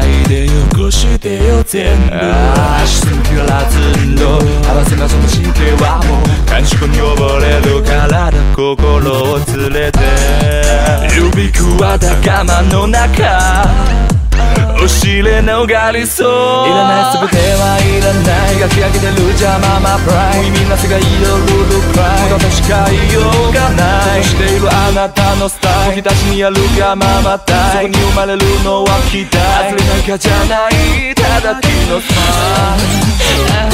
ないでよこしてよ全部沈む日がらずの合わせなその神経はもう感触に溺れる体心を連れて指くわだ我慢の中押し入れ逃れそういらない全てはいらない描き上げてる邪魔まプライ無意味な世界をルールクライ無駄としか言いようがないしているあなたのスタイル僕たちにやるがままたいそこに生まれるのは期待外れなんかじゃないただ気の差